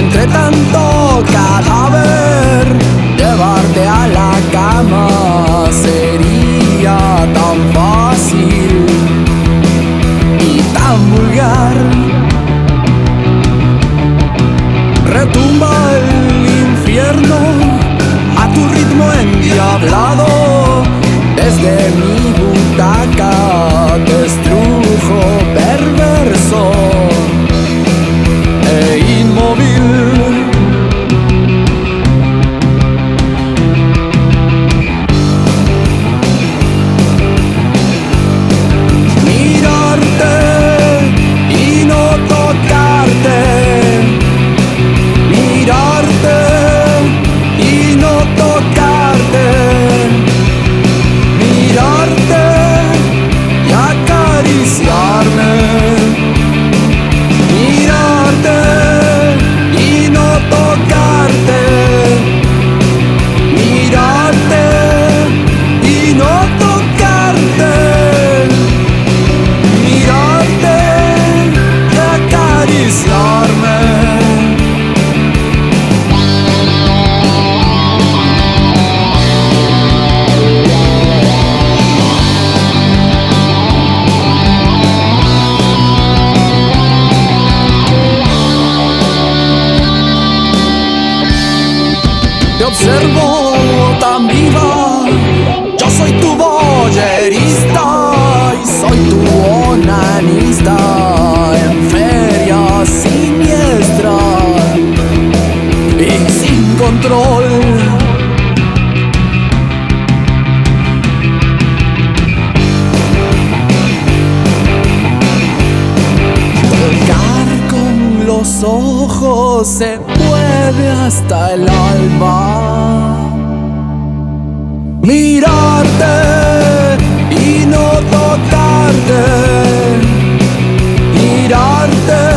entre tanto cadáver, llevarte a la cama sería tan fácil y tan vulgar. Retumba el infierno a tu ritmo endiablado, desde mi butaca de estrujo perverso e inmóvil. Mirarte y no tocarte, mirarte y no tocarte, mirarte y acariciarme, mirarte y no tocarte, mirarte y no tocarte, mirarte y acariciarme. Te observo tan viva, yo soy tu voyerista y soy tu onanista en feria siniestra y sin control. Tocar con los ojos se puede hasta el alma. Mirarte y no tocarte, mirarte